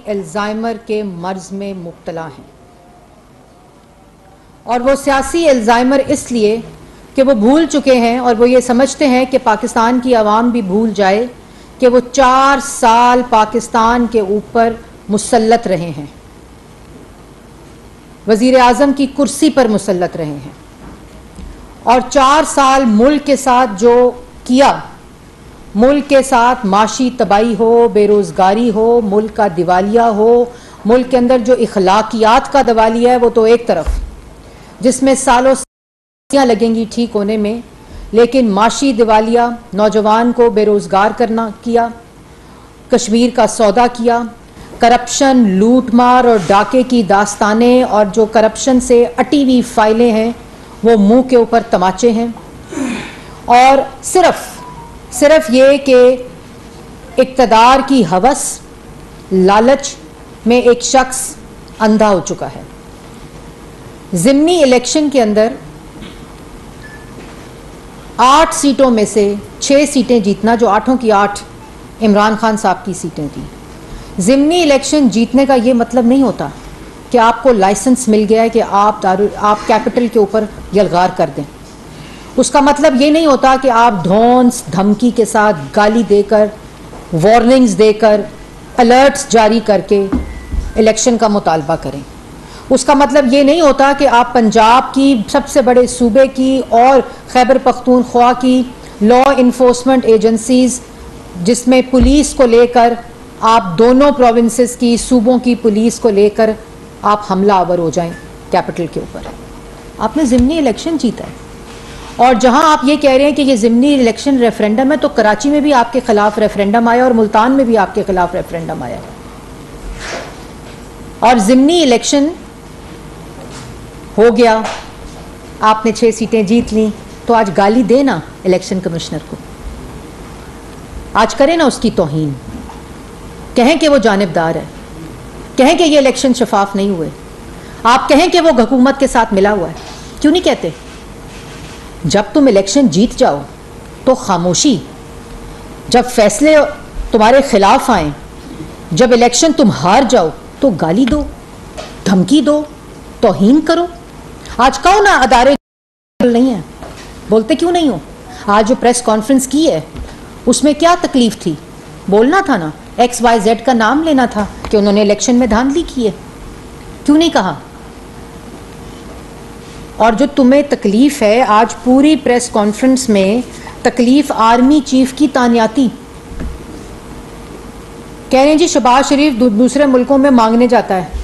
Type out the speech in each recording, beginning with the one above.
Alzheimer के मर्ज में मुब्तला हैं। और वो सियासी अल्जाइमर इसलिए कि वो भूल चुके हैं और वो ये समझते हैं कि पाकिस्तान की आवाम भी भूल जाए कि वो 4 साल पाकिस्तान के ऊपर मुसल्लत रहे हैं, वज़ीर आज़म की कुर्सी पर मुसल्लत रहे हैं, और 4 साल मुल्क के साथ जो किया, मुल्क के साथ माशी तबाही हो, बेरोज़गारी हो, मुल्क का दिवालिया हो, मुल्क के अंदर जो इखलाकियात का दिवालिया है वो तो एक तरफ, जिसमें सालों लगेंगी ठीक होने में, लेकिन माशी दिवालिया, नौजवान को बेरोज़गार करना किया, कश्मीर का सौदा किया, करप्शन, लूट मार और डाके की दास्तानें और जो करप्शन से अटी हुई फाइलें हैं वो मुंह के ऊपर तमाचे हैं। और सिर्फ ये कि इक़्तिदार की हवस, लालच में एक शख्स अंधा हो चुका है। ज़िमनी इलेक्शन के अंदर 8 सीटों में से 6 सीटें जीतना, जो 8 की 8 इमरान खान साहब की सीटें थी। ज़िमनी इलेक्शन जीतने का ये मतलब नहीं होता कि आपको लाइसेंस मिल गया है कि आप कैपिटल के ऊपर यलगार कर दें। उसका मतलब ये नहीं होता कि आप धौंस धमकी के साथ, गाली देकर, वार्निंग्स देकर, अलर्ट्स जारी करके इलेक्शन का मुतालबा करें। उसका मतलब ये नहीं होता कि आप पंजाब की सबसे बड़े सूबे की और खैबर पख्तूनख्वा की लॉ इन्फोर्समेंट एजेंसीज, जिसमें पुलिस को लेकर आप दोनों प्रोविंसेस की, सूबों की पुलिस को लेकर आप हमला आवर हो जाएं कैपिटल के ऊपर। आपने ज़िमनी इलेक्शन जीता है। और जहां आप ये कह रहे हैं कि ये ज़िमनी इलेक्शन रेफरेंडम है, तो कराची में भी आपके खिलाफ रेफरेंडम आया और मुल्तान में भी आपके खिलाफ रेफरेंडम आया। और ज़िमनी इलेक्शन हो गया, आपने 6 सीटें जीत ली, तो आज गाली देना इलेक्शन कमिश्नर को, आज करें ना उसकी तौहीन, कहें कि वो जानिबदार है, कहें कि ये इलेक्शन शफाफ नहीं हुए, आप कहें कि वो हुकूमत के साथ मिला हुआ है। क्यों नहीं कहते? जब तुम इलेक्शन जीत जाओ तो खामोशी, जब फैसले तुम्हारे खिलाफ आए, जब इलेक्शन तुम हार जाओ तो गाली दो, धमकी दो, तौहीन करो। आज कहो ना अदारे नहीं है, बोलते क्यों नहीं हो? आज जो प्रेस कॉन्फ्रेंस की है उसमें क्या तकलीफ थी? बोलना था ना, XYZ का नाम लेना था कि उन्होंने इलेक्शन में धांधली की है। क्यों नहीं कहा? और जो तुम्हें तकलीफ है, आज पूरी प्रेस कॉन्फ्रेंस में तकलीफ आर्मी चीफ की तानियाती, कह रहे हैं जी शहबाज शरीफ दूसरे मुल्कों में मांगने जाता है।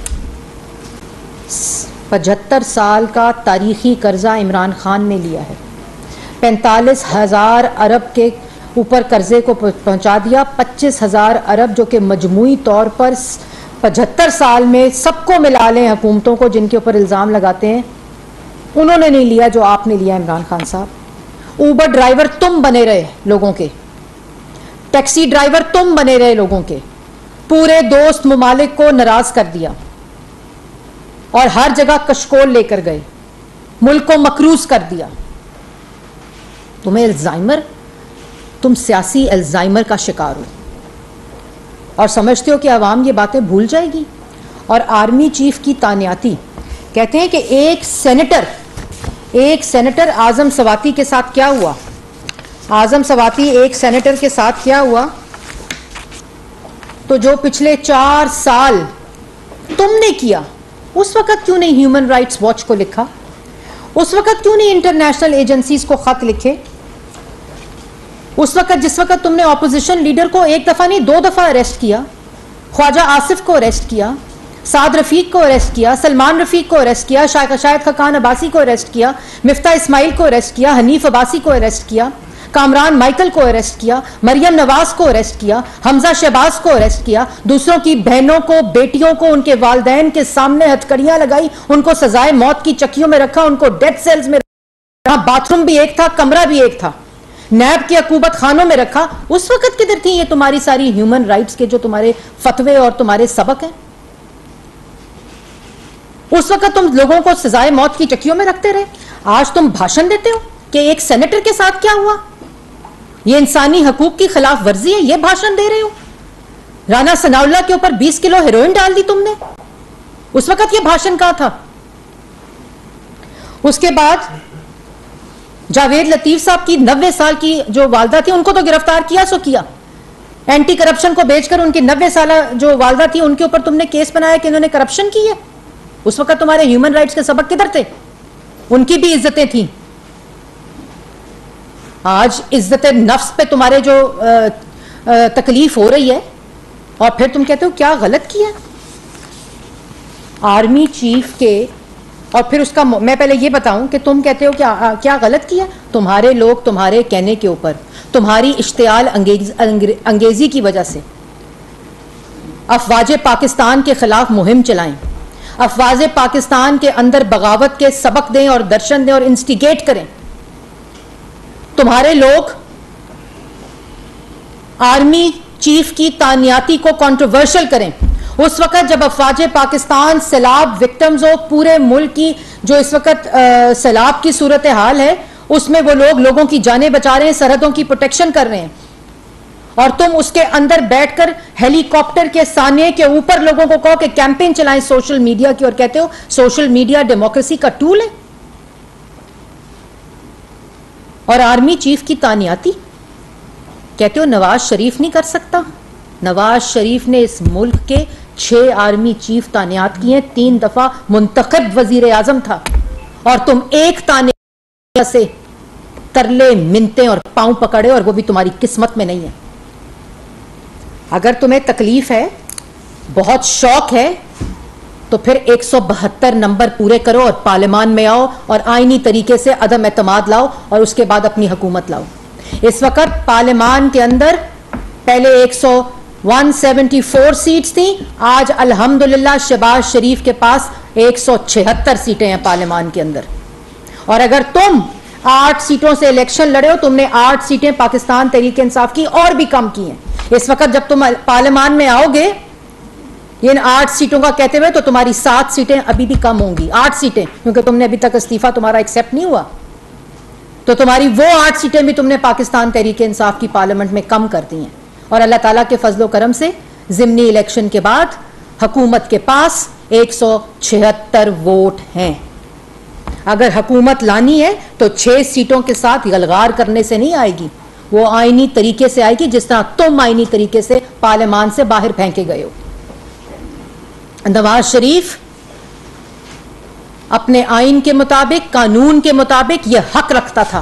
75 साल का तारीखी कर्जा इमरान खान ने लिया है, 45,000 अरब के ऊपर कर्जे को पहुंचा दिया। 25,000 अरब जो कि मजमूई तौर पर 75 साल में सबको मिला लें, हुकूमतों को जिनके ऊपर इल्ज़ाम लगाते हैं, उन्होंने नहीं लिया जो आपने लिया इमरान खान साहब। ऊबर ड्राइवर तुम बने रहे लोगों के, टैक्सी ड्राइवर तुम बने रहे लोगों के, पूरे दोस्त ममालिक को नाराज कर दिया और हर जगह कशकोल लेकर गए, मुल्क को मकरूज कर दिया। तुम्हें अल्जाइमर, तुम सियासी अल्जाइमर का शिकार हो और समझते हो कि आवाम ये बातें भूल जाएगी। और आर्मी चीफ की तानियाती, कहते हैं कि एक सेनेटर आजम सवाती के साथ क्या हुआ? आजम सवाती एक सेनेटर के साथ क्या हुआ? तो जो पिछले 4 साल तुमने किया, उस वक्त क्यों नहीं ह्यूमन राइट्स वॉच को लिखा? उस वक्त क्यों नहीं इंटरनेशनल एजेंसीज को खत लिखे? उस वक्त जिस वक्त तुमने ऑपोजिशन लीडर को 1 दफा नहीं 2 दफा अरेस्ट किया, ख्वाजा आसिफ को अरेस्ट किया, साद रफीक को अरेस्ट किया, सलमान रफीक को अरेस्ट किया, शाहिद खान अब्बासी को अरेस्ट किया, मिफ्ता इस्माइल को अरेस्ट किया, हनीफ अब्बासी को अरेस्ट किया, कामरान माइकल को अरेस्ट किया, मरियम नवाज को अरेस्ट किया, हमजा शहबाज को अरेस्ट किया, दूसरों की बहनों को, बेटियों को उनके वालदैन के सामने हथकड़ियां लगाई, उनको सजाए मौत की चक्कियों में रखा, उनको डेथ सेल्स में रखा, बाथरूम भी एक था, कमरा भी एक था, नैब की अकूबत खानों में रखा। उस वक्त किधर थी ये तुम्हारी सारी ह्यूमन राइट्स के जो तुम्हारे फतवे और तुम्हारे सबक हैं? उस वक्त तुम लोगों को सजाए मौत की चक्कियों में रखते रहे। आज तुम भाषण देते हो कि एक सेनेटर के साथ क्या हुआ, ये इंसानी हकूक की खिलाफ वर्जी है, ये भाषण दे रहे हो। राना सनाउल्लाह के ऊपर 20 किलो हेरोइन डाल दी तुमने। उस वक्त ये भाषण कहा था। उसके बाद जावेद लतीफ साहब की 90 साल की जो वालदा थी उनको तो गिरफ्तार किया सो किया, एंटी करप्शन को बेचकर उनकी 90 साल जो वालदा थी उनके ऊपर तुमने केस बनाया कि इन्होंने करप्शन की है। उस वक्त तुम्हारे ह्यूमन राइट्स के सबक किधर थे? उनकी भी इज्जतें थी। आज इज्जत नफ्स पे तुम्हारे जो तकलीफ हो रही है और फिर तुम कहते हो क्या गलत किया। आर्मी चीफ के, और फिर उसका मैं पहले ये बताऊं कि तुम कहते हो क्या गलत किया। तुम्हारे लोग तुम्हारे कहने के ऊपर, तुम्हारी इश्तियाल अंगेजी की वजह से अफवाज पाकिस्तान के खिलाफ मुहिम चलाएं, अफवाज पाकिस्तान के अंदर बगावत के सबक दें और दर्शन दें और इंस्टिगेट करें। तुम्हारे लोग आर्मी चीफ की तानियाती को कंट्रोवर्शियल करें। उस वक्त जब अफवाज पाकिस्तान सैलाब विक्टिम्स हो, पूरे मुल्क की जो इस वक्त सैलाब की सूरत हाल है उसमें वो लोगों की जानें बचा रहे हैं, सरहदों की प्रोटेक्शन कर रहे हैं, और तुम उसके अंदर बैठकर हेलीकॉप्टर के साने के ऊपर लोगों को कहो कि कैंपेन चलाएं सोशल मीडिया की, और कहते हो सोशल मीडिया डेमोक्रेसी का टूल है। और आर्मी चीफ की तानियाती कहते हो नवाज शरीफ नहीं कर सकता। नवाज शरीफ ने इस मुल्क के 6 आर्मी चीफ तानियात किए, 3 दफा मुंतखब वजीर आजम था, और तुम एक तानिया से तरले मिनते और पांव पकड़े, और वो भी तुम्हारी किस्मत में नहीं है। अगर तुम्हें तकलीफ है, बहुत शौक है, तो फिर 172 नंबर पूरे करो और पार्लियामान में आओ और आईनी तरीके से अदम एतमाद लाओ और उसके बाद अपनी हुकूमत लाओ। इस वक्त पार्लियामान के अंदर पहले 174 सीट्स थी, आज अल्हम्दुलिल्लाह शहबाज शरीफ के पास 176 सीटें हैं पार्लियामान के अंदर। और अगर तुम 8 सीटों से इलेक्शन लड़े हो, तुमने 8 सीटें पाकिस्तान तहरीक इंसाफ की और भी कम की हैं। इस वक्त जब तुम पार्लियामान में आओगे इन 8 सीटों का कहते हुए, तो तुम्हारी 7 सीटें अभी भी कम होंगी। 8 सीटें, क्योंकि तुमने अभी तक इस्तीफा तुम्हारा एक्सेप्ट नहीं हुआ, तो तुम्हारी वो 8 सीटें भी तुमने पाकिस्तान तहरीक इंसाफ की पार्लियामेंट में कम कर दी हैं। और अल्लाह ताला के फजलो करम से ज़िमनी इलेक्शन के बाद हुकूमत के पास 176 वोट हैं। अगर हुकूमत लानी है तो 6 सीटों के साथ गलगार करने से नहीं आएगी, वो आईनी तरीके से आएगी, जिस तरह तुम आईनी तरीके से पार्लियामान से बाहर फेंके गए हो। नवाज शरीफ अपने आइन के मुताबिक, कानून के मुताबिक यह हक रखता था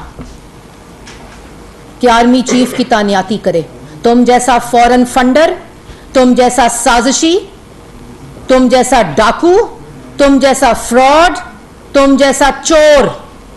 कि आर्मी चीफ की तानियाती करे। तुम जैसा फॉरेन फंडर, तुम जैसा साजिशी, तुम जैसा डाकू, तुम जैसा फ्रॉड, तुम जैसा चोर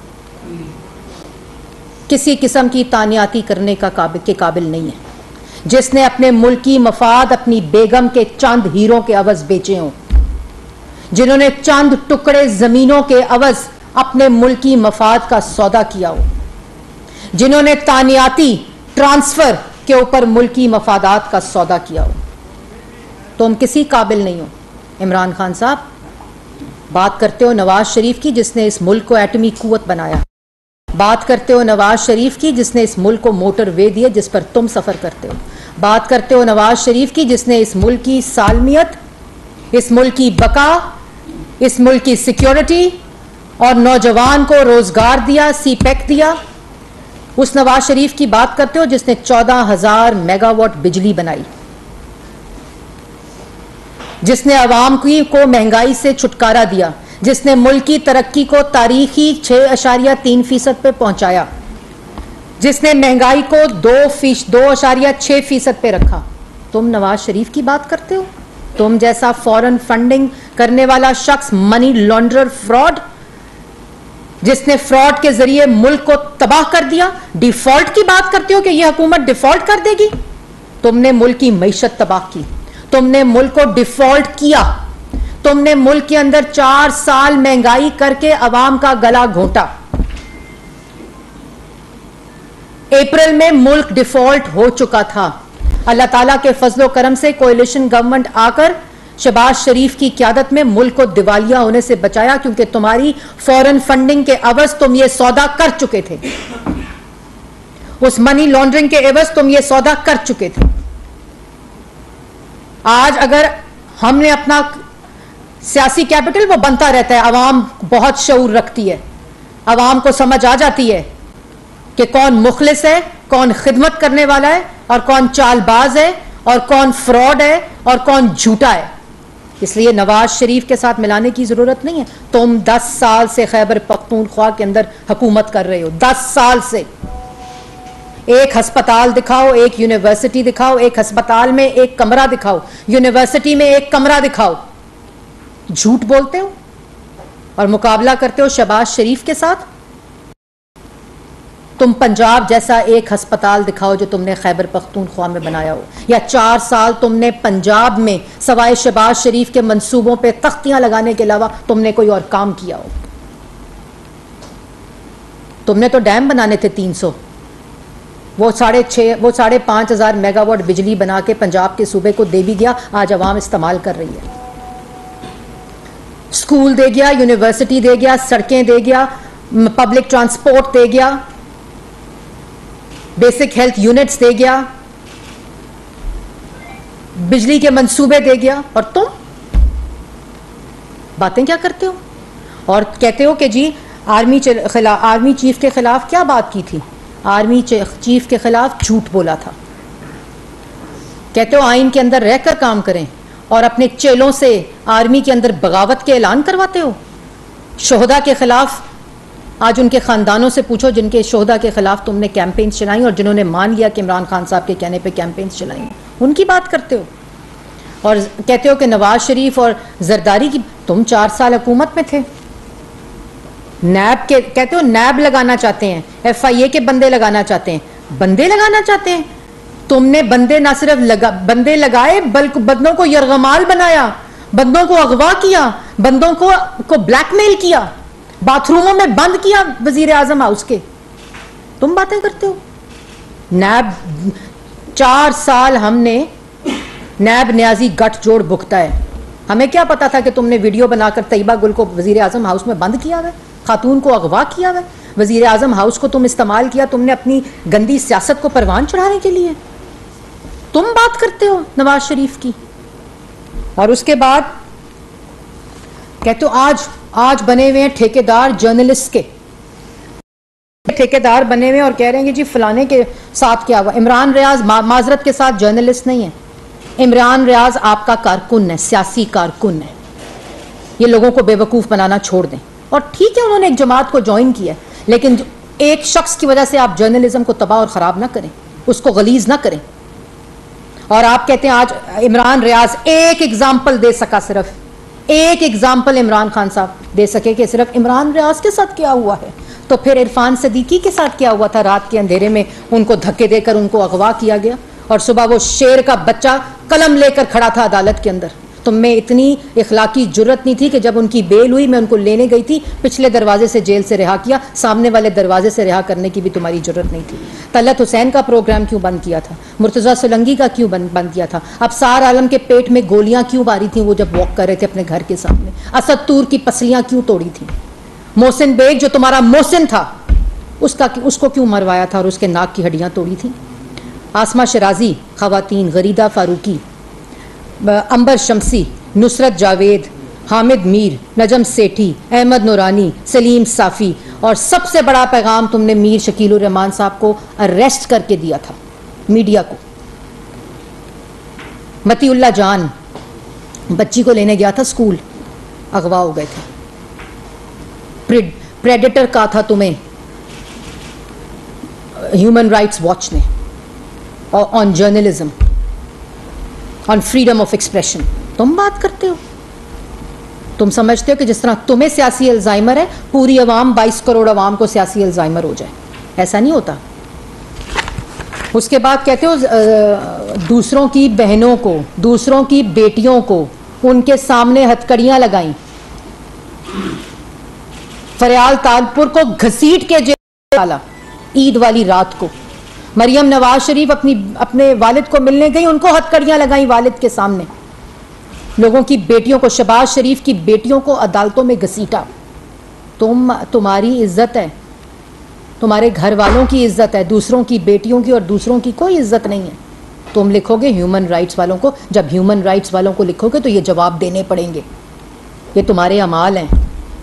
किसी किस्म की तानियाती करने के काबिल नहीं है, जिसने अपने मुल्क की मफाद अपनी बेगम के चंद हीरों के अवज बेचे हों, जिन्होंने चंद टुकड़े जमीनों के अवज अपने मुल्क की मफाद का सौदा किया हो, जिन्होंने तानियाती ट्रांसफर के ऊपर मुल्की मफादात का सौदा किया हो। तुम किसी काबिल नहीं हो। इमरान खान साहब, बात करते हो नवाज शरीफ की जिसने इस मुल्क को एटमी कुव्वत बनाया, बात करते हो नवाज शरीफ की जिसने इस मुल्क को मोटर वे दिए जिस पर तुम सफर करते हो, बात करते हो नवाज शरीफ की जिसने इस मुल्क की सालमियत, इस मुल्क की बका, इस मुल्क की सिक्योरिटी और नौजवान को रोजगार दिया, सीपेक दिया। उस नवाज शरीफ की बात करते हो जिसने 14,000 मेगावाट बिजली बनाई, जिसने अवाम को महंगाई से छुटकारा दिया, जिसने मुल्क की तरक्की को तारीखी 6.3% पे पहुंचाया, जिसने महंगाई को 2.6% पे रखा। तुम नवाज शरीफ की बात करते हो? तुम जैसा फॉरेन फंडिंग करने वाला शख्स, मनी लॉन्ड्रर, फ्रॉड, जिसने फ्रॉड के जरिए मुल्क को तबाह कर दिया, डिफॉल्ट की बात करते हो कि यह हुकूमत डिफॉल्ट कर देगी। तुमने मुल्क की मईशत तबाह की, तुमने मुल्क को डिफॉल्ट किया, तुमने मुल्क के अंदर 4 साल महंगाई करके अवाम का गला घोंटा। अप्रैल में मुल्क डिफॉल्ट हो चुका था। अल्लाह ताला के फजलो करम से कोalition गवर्नमेंट आकर शहबाज शरीफ की क़यादत में मुल्क को दिवालिया होने से बचाया, क्योंकि तुम्हारी फॉरेन फंडिंग के एवज तुम ये सौदा कर चुके थे, उस मनी लॉन्ड्रिंग के एवज तुम ये सौदा कर चुके थे। आज अगर हमने अपना सियासी कैपिटल, वो बनता रहता है, अवाम बहुत शऊर रखती है, अवाम को समझ आ जाती है कि कौन मुखलिस है, कौन खिदमत करने वाला है, और कौन चालबाज है, और कौन फ्रॉड है, और कौन झूठा है। इसलिए नवाज शरीफ के साथ मिलाने की जरूरत नहीं है। तुम 10 साल से खैबर पख्तूनख्वा के अंदर हुकूमत कर रहे हो, 10 साल से। एक अस्पताल दिखाओ, एक यूनिवर्सिटी दिखाओ, एक अस्पताल में एक कमरा दिखाओ, यूनिवर्सिटी में एक कमरा दिखाओ, झूठ बोलते हो और मुकाबला करते हो शहबाज शरीफ के साथ। तुम पंजाब जैसा एक अस्पताल दिखाओ जो तुमने खैबर पख्तूनख्वा में बनाया हो, या 4 साल तुमने पंजाब में सवाए शहबाज शरीफ के मंसूबों पे तख्तियां लगाने के अलावा तुमने कोई और काम किया हो। तुमने तो डैम बनाने थे 300, वो 5,500 मेगावाट बिजली बना के पंजाब के सूबे को दे भी गया, आज अवाम इस्तेमाल कर रही है। स्कूल दे गया, यूनिवर्सिटी दे गया, सड़कें दे गया, पब्लिक ट्रांसपोर्ट दे गया, बेसिक हेल्थ यूनिट्स दे गया, बिजली के मंसूबे दे गया, और तुम बातें क्या करते हो? और कहते हो कि जी आर्मी चीफ के खिलाफ क्या बात की थी? आर्मी चीफ के खिलाफ झूठ बोला था। कहते हो आइन के अंदर रहकर काम करें, और अपने चेलों से आर्मी के अंदर बगावत के ऐलान करवाते हो। शोहदा के खिलाफ आज उनके खानदानों से पूछो जिनके शोहदा के खिलाफ तुमने कैंपेन्स चलाई और जिन्होंने मान लिया कि इमरान खान साहब के कहने पे कैंपेन्स चलाई, उनकी बात करते हो। और कहते हो कि नवाज शरीफ और जरदारी की, तुम 4 साल हुकूमत में थे। नैब के कहते हो नैब लगाना चाहते हैं, FIA के बंदे लगाना चाहते हैं, बंदे लगाना चाहते हैं। तुमने बंदे ना सिर्फ बंदे लगाए बल्कि बंदों को यरगमाल बनाया, बंदों को अगवा किया, बंदों को ब्लैकमेल किया, बाथरूमों में बंद किया वजीर आजम हाउस के। तुम बातें करते हो। नैब 4 साल हमने नैब न्याजी गठजोड़ भुगता है। हमें क्या पता था कि तुमने वीडियो बनाकर तैयबा गुल को वजीर आजम हाउस में बंद किया हुआ, खातून को अगवा किया हुआ। वजीर आजम हाउस को तुम इस्तेमाल किया तुमने अपनी गंदी सियासत को परवान चढ़ाने के लिए। तुम बात करते हो नवाज शरीफ की। और उसके बाद कहते हो आज बने हुए हैं ठेकेदार जर्नलिस्ट के, ठेकेदार बने हुए और कह रहे हैं कि जी फलाने के साथ क्या हुआ। इमरान रियाज माजरत के साथ जर्नलिस्ट नहीं है, इमरान रियाज आपका कारकुन है, सियासी कारकुन है। ये लोगों को बेवकूफ बनाना छोड़ दें। और ठीक है उन्होंने एक जमात को ज्वाइन किया, लेकिन एक शख्स की वजह से आप जर्नलिज्म को तबाह और खराब ना करें, उसको गलीज ना करें। और आप कहते हैं आज इमरान रियाज एक एग्जाम्पल दे सका, सिर्फ एक एग्जाम्पल इमरान खान साहब दे सके कि सिर्फ इमरान रियाज के साथ क्या हुआ है, तो फिर इरफान सदीकी के साथ क्या हुआ था? रात के अंधेरे में उनको धक्के देकर उनको अगवा किया गया और सुबह वो शेर का बच्चा कलम लेकर खड़ा था अदालत के अंदर। तो मैं इतनी इखलाकी जुर्रत नहीं थी कि जब उनकी बेल हुई मैं उनको लेने गई थी, पिछले दरवाजे से जेल से रिहा किया, सामने वाले दरवाजे से रिहा करने की भी तुम्हारी जुर्रत नहीं थी। तलत हुसैन का प्रोग्राम क्यों बंद किया था? मुर्तज़ा सोलंकी का क्यों बंद किया था? अफसार आलम के पेट में गोलियां क्यों मारी थी वो जब वॉक कर रहे थे अपने घर के सामने? असद तूर की पसलियां क्यों तोड़ी थी? मोहसिन बेग जो तुम्हारा मोहसिन था उसको क्यों मरवाया था और उसके नाक की हड्डियां तोड़ी थी? आसमा शराजी खवातीन, गरीदा फारूकी, अंबर शमसी, नुसरत जावेद, हामिद मीर, नजम सेठी, अहमद नूरानी, सलीम साफ़ी, और सबसे बड़ा पैगाम तुमने मीर शकीलुर रहमान साहब को अरेस्ट करके दिया था मीडिया को। मतीउल्लाह जान बच्ची को लेने गया था स्कूल, अगवा हो गए थे। प्रेडेटर कहा था तुम्हें ह्यूमन राइट्स वॉच ने, और on journalism, on freedom of expression. तुम बात करते हो। तुम समझते हो कि जिस तरह तुम्हें सियासी अल्जाइमर है, पूरी अवाम 22 करोड़ अवाम को सियासी अल्जाइमर हो जाए, ऐसा नहीं होता। उसके बाद कहते हो दूसरों की बहनों को, दूसरों की बेटियों को उनके सामने हथकड़ियां लगाई, फरियाल तालपुर को घसीट के जेल डाला ईद वाली रात को। मरियम नवाज शरीफ अपने वालिद को मिलने गई, उनको हथकड़ियां लगाई वालिद के सामने। लोगों की बेटियों को, शहबाज शरीफ की बेटियों को अदालतों में घसीटा। तुम्हारी इज्जत है, तुम्हारे घर वालों की इज्जत है, दूसरों की बेटियों की और दूसरों की कोई इज्जत नहीं है। तुम लिखोगे ह्यूमन राइट्स वालों को, जब ह्यूमन राइट्स वालों को लिखोगे तो ये जवाब देने पड़ेंगे। ये तुम्हारे अमाल हैं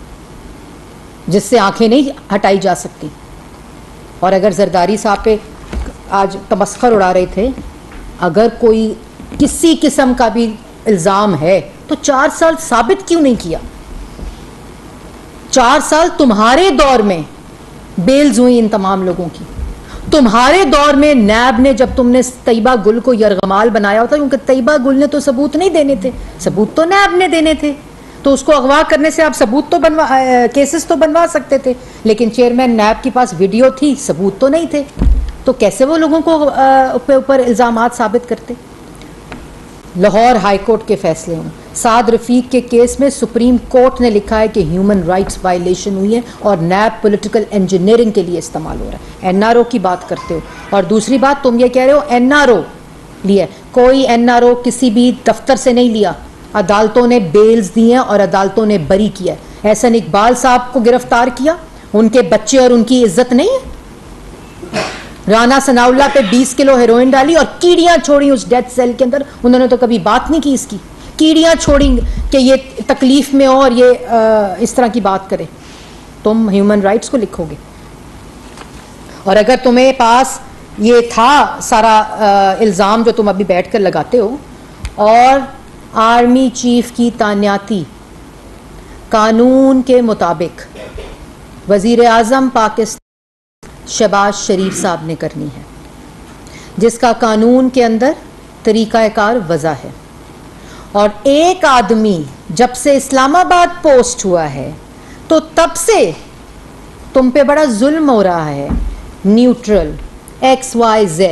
जिससे आंखें नहीं हटाई जा सकती। और अगर जरदारी साहब पे आज तमस्खर उड़ा रहे थे, अगर कोई किसी किस्म का भी इल्ज़ाम है तो 4 साल साबित क्यों नहीं किया? 4 साल तुम्हारे दौर में बेल्स हुई इन तमाम लोगों की, तुम्हारे दौर में नैब ने, जब तुमने तैयबा गुल को यरगमाल बनाया होता, क्योंकि तैयबा गुल ने तो सबूत नहीं देने थे, सबूत तो नैब ने देने थे, तो उसको अगवा करने से आप सबूत तो केसेस तो बनवा सकते थे, लेकिन चेयरमैन नैब के पास वीडियो थी, सबूत तो नहीं थे, तो कैसे वो लोगों को ऊपर इल्ज़ामात साबित करते? लाहौर हाई कोर्ट के फैसले हों, साद रफीक के केस में सुप्रीम कोर्ट ने लिखा है कि ह्यूमन राइट्स वायलेशन हुई है और नैब पॉलिटिकल इंजीनियरिंग के लिए इस्तेमाल हो रहा है। एनआरओ की बात करते हो, और दूसरी बात तुम ये कह रहे हो एनआरओ लिया, कोई एनआरओ किसी भी दफ्तर से नहीं लिया, अदालतों ने बेल्स दी हैं और अदालतों ने बरी किया है। एहसन इकबाल साहब को गिरफ्तार किया, उनके बच्चे और उनकी इज्जत नहीं है? राना सनाउल्लाह पे 20 किलो हेरोइन डाली और कीड़ियां छोड़ी उस डेथ सेल के अंदर, उन्होंने तो कभी बात नहीं की इसकी, कीड़ियां छोड़ी कि ये तकलीफ में हो और ये इस तरह की बात करे। तुम ह्यूमन राइट्स को लिखोगे, और अगर तुम्हें पास ये था सारा इल्ज़ाम जो तुम अभी बैठ कर लगाते हो, और आर्मी चीफ की तानाती कानून के मुताबिक वज़ीर आज़म पाकिस्तान शहबाज शरीफ साहब ने करनी है, जिसका कानून के अंदर तरीक़ाकार वज़ा है, और एक आदमी जब से इस्लामाबाद पोस्ट हुआ है तो तब से तुम पे बड़ा जुल्म हो रहा है। न्यूट्रल, XYZ,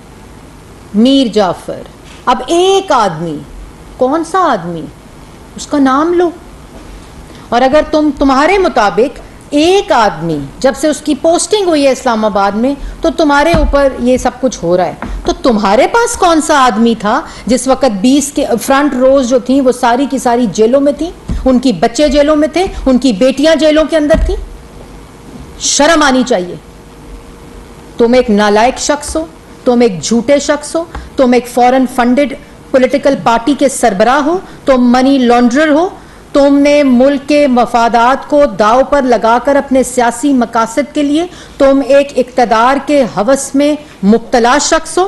मीर जाफ़र, अब एक आदमी, कौन सा आदमी, उसका नाम लो। और अगर तुम्हारे मुताबिक एक आदमी जब से उसकी पोस्टिंग हुई है इस्लामाबाद में तो तुम्हारे ऊपर ये सब कुछ हो रहा है, तो तुम्हारे पास कौन सा आदमी था जिस वक्त 20 के फ्रंट रोज जो थी वो सारी की सारी जेलों में थी, उनकी बच्चे जेलों में थे, उनकी बेटियां जेलों के अंदर थी? शर्म आनी चाहिए। तुम एक नालायक शख्स हो, तुम एक झूठे शख्स हो, तुम एक फॉरेन फंडेड पॉलिटिकल पार्टी के सरबराह हो, तुम मनी लॉन्ड्रर हो, तुमने मुल्क के मफादात को दाव पर लगाकर अपने सियासी मकासद के लिए तुम एक इक्तदार के हवस में मुब्तला शख्स हो,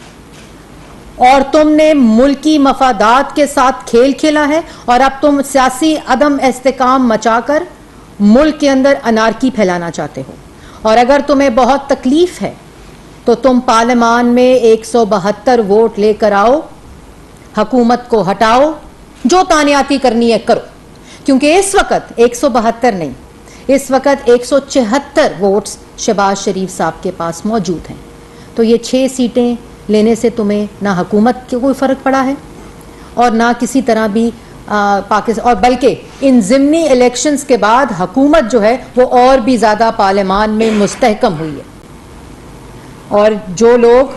और तुमने मुल्की मफादात के साथ खेल खेला है, और अब तुम सियासी अदम इस्तेकाम मचाकर मुल्क के अंदर अनारकी फैलाना चाहते हो। और अगर तुम्हें बहुत तकलीफ है तो तुम पार्लियामान में 172 वोट लेकर आओ, हुकूमत को हटाओ, जो तानियाती करनी है करो, क्योंकि इस वक्त 172 नहीं, इस वक्त 174 वोट्स शहबाज शरीफ साहब के पास मौजूद हैं। तो ये 6 सीटें लेने से तुम्हें ना हुकूमत को कोई फ़र्क पड़ा है और ना किसी तरह भी पाकिस्तान, और बल्कि इन ज़िमनी इलेक्शंस के बाद हुकूमत जो है वो और भी ज़्यादा पार्लियामान में मुस्तहकम हुई है। और जो लोग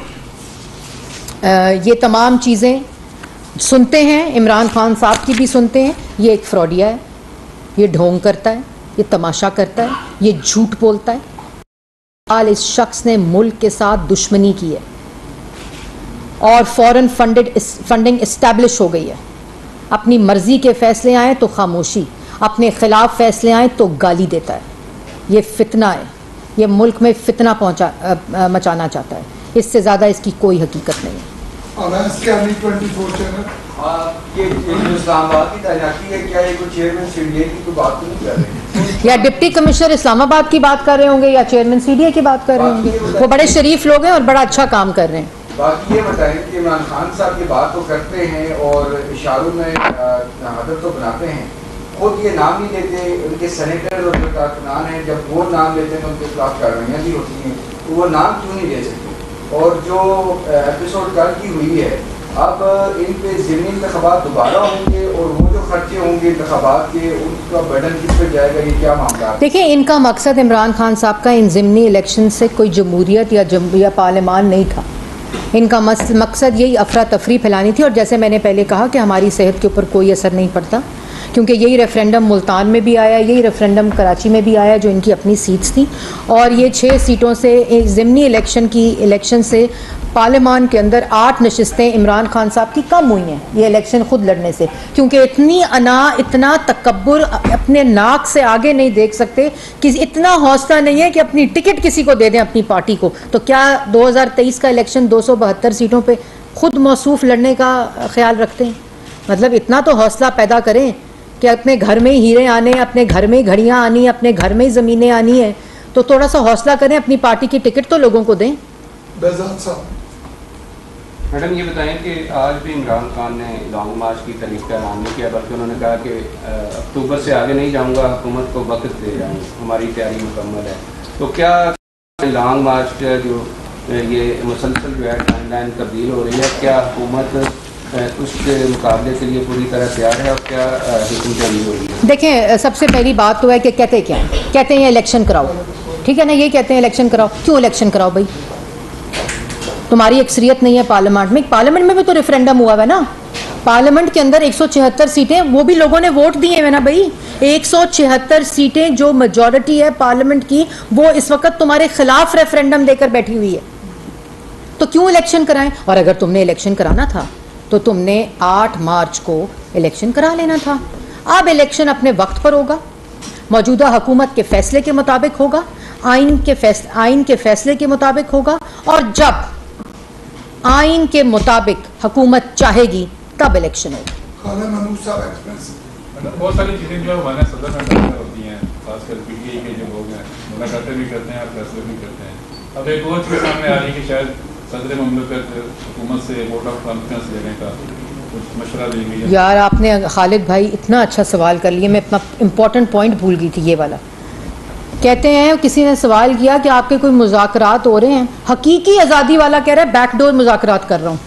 ये तमाम चीज़ें सुनते हैं, इमरान खान साहब की भी सुनते हैं, ये एक फ्रॉडिया है, ये ढोंग करता है, ये तमाशा करता है, ये झूठ बोलता है। हाल इस शख्स ने मुल्क के साथ दुश्मनी की है और फॉरेन फंडिंग इस्टेब्लिश हो गई है। अपनी मर्जी के फैसले आए तो खामोशी, अपने खिलाफ फैसले आए तो गाली देता है। ये फितना है, ये मुल्क में फितना मचाना चाहता है, इससे ज़्यादा इसकी कोई हकीकत नहीं है। या डिप्टी कमिश्नर इस्लामाबाद की बात कर रहे होंगे या चेयरमैन CDA की बात कर रहे होंगे, वो बड़े शरीफ लोग हैं और बड़ा अच्छा काम कर रहे हैं। बाकी ये बताएं कि इमरान खान साहब की बात तो करते हैं और इशारों में हदफ तो बनाते हैं, खुद ये नाम नहीं लेते, उनके सेनेटर और जो कारकुनान हैं जब वो नाम लेते हैं तो उनके खिलाफ कार्रवाइयाँ भी होती हैं, तो वो नाम क्यों नहीं ले सकते? और जो एपिसोड कल की हुई है, अब इन पे ज़िमनी इंतखाबात दोबारा होंगे और वो जो खर्चे होंगे इंतखाबात के उनका बर्डन किस पे जाएगा, ये क्या मामला? देखिए, इनका मकसद इमरान खान साहब का इन ज़िमनी इलेक्शन से कोई जमहूरियत या पार्लियामान नहीं था। इनका मकसद यही अफरा तफरी फैलानी थी, और जैसे मैंने पहले कहा कि हमारी सेहत के ऊपर कोई असर नहीं पड़ता, क्योंकि यही रेफरेंडम मुल्तान में भी आया, यही रेफरेंडम कराची में भी आया जो इनकी अपनी सीट्स थी, और ये 6 सीटों से ज़िमनी इलेक्शन से पार्लियामान के अंदर 8 नशिस्तें इमरान खान साहब की कम हुई हैं ये इलेक्शन खुद लड़ने से, क्योंकि इतना तकब्बुर, अपने नाक से आगे नहीं देख सकते, कि इतना हौसला नहीं है कि अपनी टिकट किसी को दे दें अपनी पार्टी को। तो क्या 2023 का इलेक्शन 272 सीटों पे खुद मौसूफ लड़ने का ख्याल रखते हैं? मतलब इतना तो हौसला पैदा करें कि अपने घर में ही हीरे आने, अपने घर में ही घड़ियाँ आनी, अपने घर में ही ज़मीनें आनी है, तो थोड़ा सा हौसला करें, अपनी पार्टी की टिकट तो लोगों को दें। मैडम ये बताएं कि आज भी इमरान खान ने लॉन्ग मार्च की तारीख का ऐलान नहीं किया, बल्कि उन्होंने कहा कि अक्टूबर से आगे नहीं जाऊंगा, हुकूमत को वक्त दे रहा हूँ, हमारी तैयारी मुकम्मल है। तो क्या लॉन्ग मार्च का जो ये मुसलसल जो है टाइमलाइन तब्दील हो रही है, क्या हुकूमत उसके मुकाबले के लिए पूरी तरह तैयार है, और क्या हुक्म जारी हो रही है? देखें, सबसे पहली बात तो है कि कहते क्या हैं, कहते हैं इलेक्शन कराओ, ठीक है ना, ये कहते हैं इलेक्शन कराओ। क्यों इलेक्शन कराओ भाई? तुम्हारी अक्सरियत नहीं है पार्लियामेंट में भी तो रेफरेंडम हुआ है ना। पार्लियामेंट के अंदर 176 सीटें, वो भी लोगों ने वोट दिए हैं ना भाई। 176 सीटें जो मेजॉरिटी है पार्लियामेंट की, वो इस वक्त तुम्हारे खिलाफ रेफरेंडम देकर बैठी हुई है, तो क्यों इलेक्शन कराएं? और अगर तुमने इलेक्शन कराना था तो तुमने 8 मार्च को इलेक्शन करा लेना था। अब इलेक्शन अपने वक्त पर होगा, मौजूदा हुकूमत के फैसले के मुताबिक होगा, आइन के फैसले के मुताबिक होगा, और जब आइन के मुताबिक हुकूमत चाहेगी तब इलेक्शन होगा। बहुत सारी चीज़ें जो हमारे सदर में डिक्लेयर होती हैं, खासकर पीटीआई के जो लोग हैं मुलाकातें भी करते हैं और फैसले भी करते हैं। अब एक और चीज़ सामने आ रही है कि शायद सदर मुमलकत हुकूमत से वोट ऑफ कॉन्फिडेंस लेने का कुछ मशवरा देंगे। यार आपने खालिद भाई इतना अच्छा सवाल कर लिया, मैं अपना इम्पोर्टेंट पॉइंट भूल गई थी ये वाला। कहते हैं, किसी ने सवाल किया कि आपके कोई मुज़ाकरात हो रहे हैं, हकीकी आज़ादी वाला कह रहा है बैकडोर मुज़ाकरात कर रहा हूँ,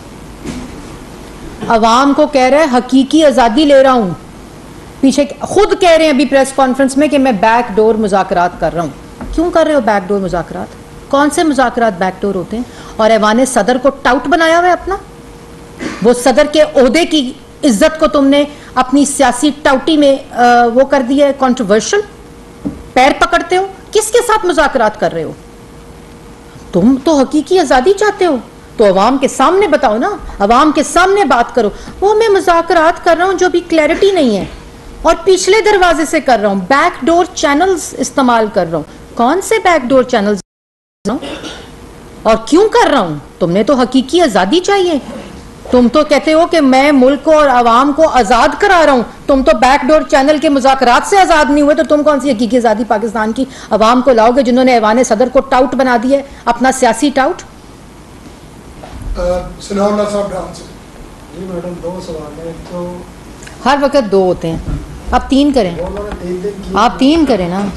अवाम को कह रहा है हकीकी आज़ादी ले रहा हूँ, पीछे खुद कह रहे हैं अभी प्रेस कॉन्फ्रेंस में कि मैं बैकडोर मुज़ाकरात कर रहा हूँ। क्यों कर रहे हो बैकडोर मुज़ाकरात? कौन से मुज़ाकरात बैकडोर होते हैं? और ऐवान सदर को टाउट बनाया हुआ है अपना, वो सदर के ओहदे की इज्जत को तुमने अपनी सियासी टाउटी में वो कर दिया है कंट्रोवर्शियल। पैर पकड़ते हो, किसके साथ मुज़ाकरात कर रहे हो? तुम तो हकीकी आज़ादी चाहते हो तो अवाम के सामने बताओ ना, अवाम के सामने बात करो। वो मैं मुज़ाकरात कर रहा हूँ जो भी क्लैरिटी नहीं है, और पिछले दरवाजे से कर रहा हूँ, बैकडोर चैनल्स इस्तेमाल कर रहा हूँ। कौन से बैकडोर चैनल्स और क्यों कर रहा हूँ? तुमने तो हकीकी आज़ादी चाहिए। तुम तो कहते हो कि मैं मुल्क को और आवाम को आज़ाद करा रहा हूँ, तुम तो बैकडोर चैनल के मुज़ाकरात से आज़ाद नहीं हुए, तो तुम कौन सी हकीकी आज़ादी पाकिस्तान की आवाम को लाओगे, जिन्होंने ऐवान सदर को टाउट बना दिया है, अपना सियासी टाउट। जी मैडम, 2 सवाल है। तो हर वक्त 2 होते हैं, आप 3 करें, आप 3 करें ना।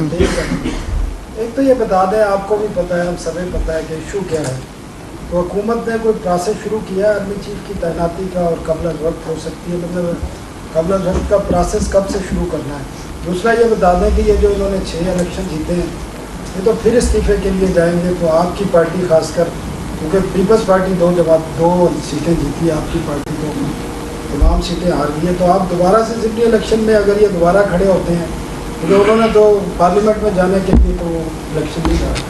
एक तो ये बता दें, आपको भी पता है, हम सभी पता है कि इशू क्या है। तो हुकूमत ने कोई प्रोसेस शुरू किया आर्मी चीफ की तैनाती का, और कबल वक्त हो सकती है, मतलब कबल वक्त का प्रोसेस कब से शुरू करना है। दूसरा ये बता दें कि ये जो इन्होंने 6 इलेक्शन जीते हैं, ये तो फिर इस्तीफे के लिए जाएंगे, तो आपकी पार्टी खासकर, क्योंकि पीपल्स पार्टी 2 सीटें जीती, आपकी पार्टी तो तमाम सीटें हार गई है, तो आप दोबारा से ज़िमनी इलेक्शन में अगर ये दोबारा खड़े होते हैं, क्योंकि उन्होंने तो पार्लियामेंट में जाने के लिए तो इलेक्शन नहीं करा।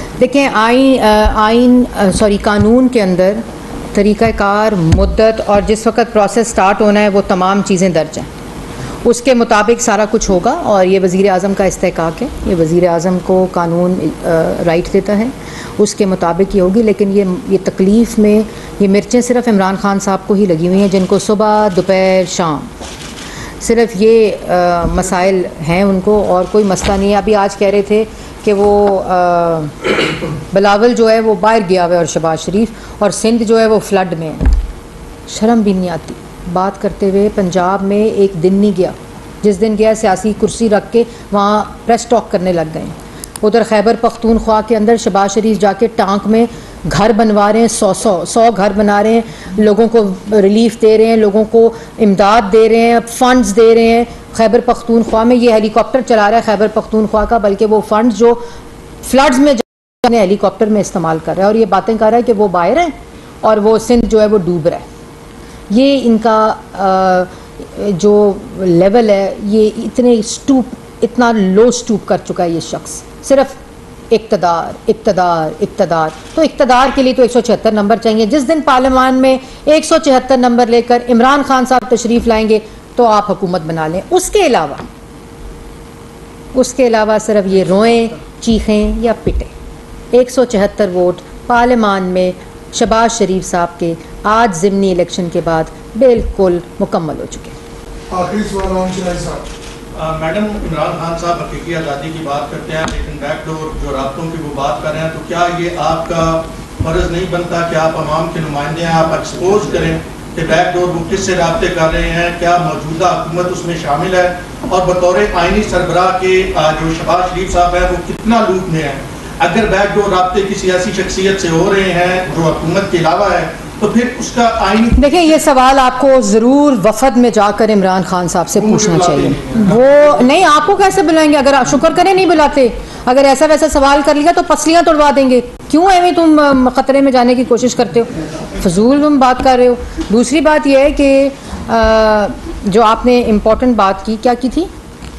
देखें, कानून के अंदर तरीक़ाकार, मुद्दत और जिस वक्त प्रोसेस स्टार्ट होना है वो तमाम चीज़ें दर्ज हैं, उसके मुताबिक सारा कुछ होगा। और ये वज़ीर आज़म का इस्तेहकाक है, ये वज़ीर आज़म को कानून राइट देता है, उसके मुताबिक ये होगी। लेकिन ये तकलीफ़ में ये मिर्चें सिर्फ इमरान खान साहब को ही लगी हुई हैं, जिनको सुबह दोपहर शाम सिर्फ ये मसाइल हैं उनको, और कोई मसला नहीं है। अभी आज कह रहे थे कि वो बिलावल जो है वो बाहर गया हुआ है, और शहबाज शरीफ, और सिंध जो है वो फ्लड में है। शर्म भी नहीं आती बात करते हुए। पंजाब में एक दिन नहीं गया, जिस दिन गया सियासी कुर्सी रख के वहाँ प्रेस टॉक करने लग गए। उधर खैबर पख्तूनख्वा के अंदर शहबाज शरीफ जाके टांक में घर बनवा रहे हैं, 100 घर बना रहे हैं, लोगों को रिलीफ दे रहे हैं, लोगों को इमदाद दे रहे हैं, फंड्स दे रहे हैं। खैबर पख्तूनख्वा में ये हेलीकॉप्टर चला रहा है खैबर पख्तूनख्वा का, बल्कि वो फंड्स जो फ्लड्स में जाने हेलीकॉप्टर में इस्तेमाल कर रहा है, और ये बातें कर रहा है कि वो बाहर है और वो सिंध जो है वो डूब रहा है। ये इनका जो लेवल है, ये इतना लो स्टूप कर चुका है ये शख्स, सिर्फ इक़्तिदार इक़्तिदार इक़्तिदार। तो इक़्तिदार के लिए तो 176 नंबर चाहिए। जिस दिन पार्लियामान में 176 नंबर लेकर इमरान खान साहब तशरीफ़ लाएंगे तो आप हुकूमत बना लें। उसके अलावा सिर्फ ये रोएं, चीखें या पिटें। 176 वोट पार्लियामान में शहबाज शरीफ साहब के आज ज़िमनी इलेक्शन के बाद बिल्कुल मुकम्मल हो चुके हैं। आखिरी सवाल मैडम, इमरान खान साहब हकीकी आज़ादी की बात करते हैं, लेकिन बैकडोर जो राब्तों की वो बात कर रहे हैं, तो क्या ये आपका फ़र्ज़ नहीं बनता कि आप अवाम के नुमाइंदे हैं, आप एक्सपोज करें कि बैकडोर वो किससे राब्ते कर रहे हैं, क्या मौजूदा हुकूमत उसमें शामिल है, और बतौर आइनी सरबराह के जो शहबाज शरीफ साहब हैं वो कितना लूप में है? अगर बैकडोर राब्ते किसी ऐसी शख्सियत से हो रहे हैं जो हुकूमत के अलावा है, तो फिर उसका आईनी। देखिए, ये सवाल आपको ज़रूर वफद में जाकर इमरान खान साहब से पूछना चाहिए। वो नहीं, आपको कैसे बुलाएंगे? अगर आप शुक्र करें नहीं बुलाते। अगर ऐसा वैसा सवाल कर लिया तो पसलियाँ तोड़वा देंगे। क्यों एवं तुम ख़तरे में जाने की कोशिश करते हो? फजूल तुम बात कर रहे हो। दूसरी बात यह है कि जो आपने इम्पोर्टेंट बात की, क्या की थी?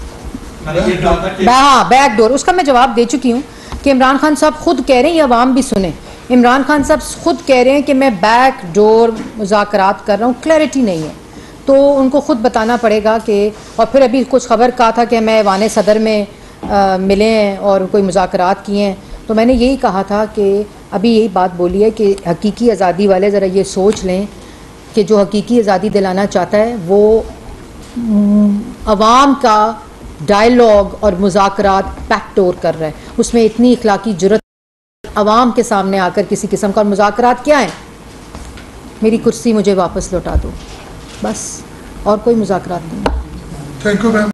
हाँ, बैकडोर। उसका मैं जवाब दे चुकी हूँ कि इमरान खान साहब खुद कह रहे हैं, ये अवाम भी सुने, इमरान खान साहब खुद कह रहे हैं कि मैं बैक डोर मुज़ाकरात कर रहा हूँ। क्लैरिटी नहीं है तो उनको खुद बताना पड़ेगा कि, और फिर अभी कुछ खबर कहा था कि मैं ऐवान सदर में मिले हैं और कोई मुज़ाकरात किए हैं, तो मैंने यही कहा था कि अभी यही बात बोली है कि हकीकी आज़ादी वाले ज़रा ये सोच लें कि जो हकीकी आज़ादी दिलाना चाहता है वो अवाम का डायलॉग और मुज़ाकरात बैकडोर कर रहा है। उसमें इतनी इखलाकी जुर्रत अवाम के सामने आकर किसी किस्म का मुज़ाकरात क्या है? मेरी कुर्सी मुझे वापस लौटा दो, बस, और कोई मुज़ाकरात नहीं। Thank you ma'am.